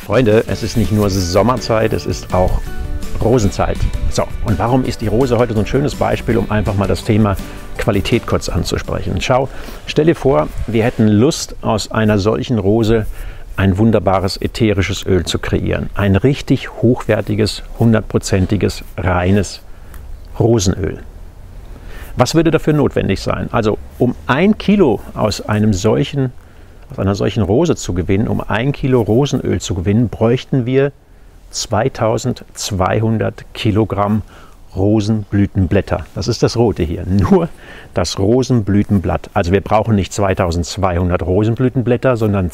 Freunde, es ist nicht nur Sommerzeit, es ist auch Rosenzeit. So, und warum ist die Rose heute so ein schönes Beispiel, um einfach mal das Thema Qualität kurz anzusprechen? Schau, stell dir vor, wir hätten Lust, aus einer solchen Rose ein wunderbares ätherisches Öl zu kreieren. Ein richtig hochwertiges, 100%iges, reines Rosenöl. Was würde dafür notwendig sein? Also, um 1 Kilo aus einer solchen Rose zu gewinnen, um 1 Kilo Rosenöl zu gewinnen, bräuchten wir 2200 Kilogramm Rosenblütenblätter. Das ist das Rote hier, nur das Rosenblütenblatt. Also wir brauchen nicht 2200 Rosenblütenblätter, sondern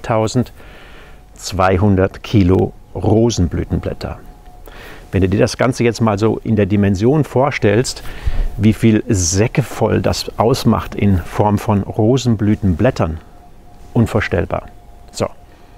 2200 Kilo Rosenblütenblätter. Wenn du dir das Ganze jetzt mal so in der Dimension vorstellst, wie viel Säcke voll das ausmacht in Form von Rosenblütenblättern, unvorstellbar. So.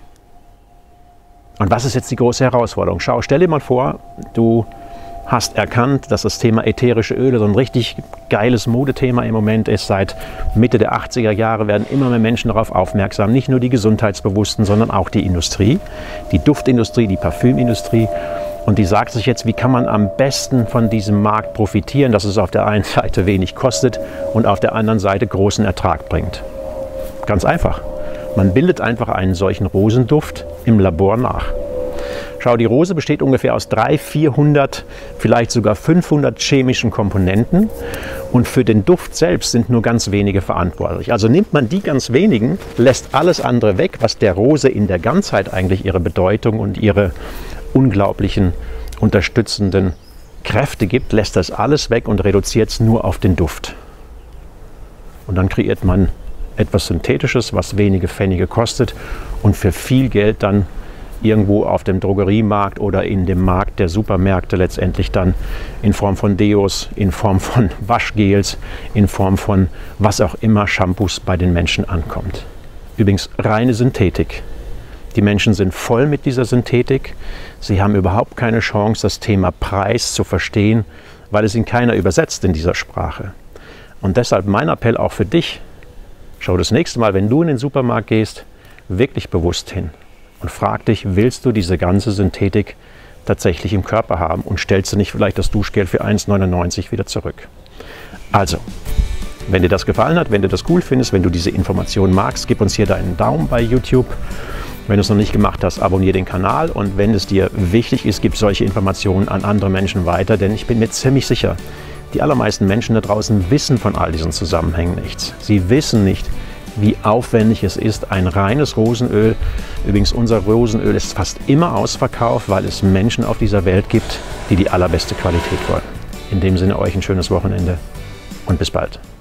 Und was ist jetzt die große Herausforderung? Schau, stell dir mal vor, du hast erkannt, dass das Thema ätherische Öle so ein richtig geiles Modethema im Moment ist. Seit Mitte der 80er Jahre werden immer mehr Menschen darauf aufmerksam. Nicht nur die Gesundheitsbewussten, sondern auch die Industrie, die Duftindustrie, die Parfümindustrie. Und die sagt sich jetzt, wie kann man am besten von diesem Markt profitieren, dass es auf der einen Seite wenig kostet und auf der anderen Seite großen Ertrag bringt. Ganz einfach. Man bildet einfach einen solchen Rosenduft im Labor nach. Schau, die Rose besteht ungefähr aus 300, 400, vielleicht sogar 500 chemischen Komponenten und für den Duft selbst sind nur ganz wenige verantwortlich. Also nimmt man die ganz wenigen, lässt alles andere weg, was der Rose in der Ganzheit eigentlich ihre Bedeutung und ihre unglaublichen unterstützenden Kräfte gibt, lässt das alles weg und reduziert es nur auf den Duft. Und dann kreiert man etwas Synthetisches, was wenige Pfennige kostet und für viel Geld dann irgendwo auf dem Drogeriemarkt oder in dem Markt der Supermärkte letztendlich dann in Form von Deos, in Form von Waschgels, in Form von was auch immer Shampoos bei den Menschen ankommt. Übrigens reine Synthetik. Die Menschen sind voll mit dieser Synthetik. Sie haben überhaupt keine Chance, das Thema Preis zu verstehen, weil es ihnen keiner übersetzt in dieser Sprache. Und deshalb mein Appell auch für dich, schau das nächste Mal, wenn du in den Supermarkt gehst, wirklich bewusst hin und frag dich, willst du diese ganze Synthetik tatsächlich im Körper haben und stellst du nicht vielleicht das Duschgel für 1,99 wieder zurück. Also, wenn dir das gefallen hat, wenn du das cool findest, wenn du diese Information magst, gib uns hier deinen Daumen bei YouTube. Wenn du es noch nicht gemacht hast, abonniere den Kanal und wenn es dir wichtig ist, gib solche Informationen an andere Menschen weiter, denn ich bin mir ziemlich sicher, die allermeisten Menschen da draußen wissen von all diesen Zusammenhängen nichts. Sie wissen nicht, wie aufwendig es ist, ein reines Rosenöl. Übrigens, unser Rosenöl ist fast immer ausverkauft, weil es Menschen auf dieser Welt gibt, die die allerbeste Qualität wollen. In dem Sinne euch ein schönes Wochenende und bis bald.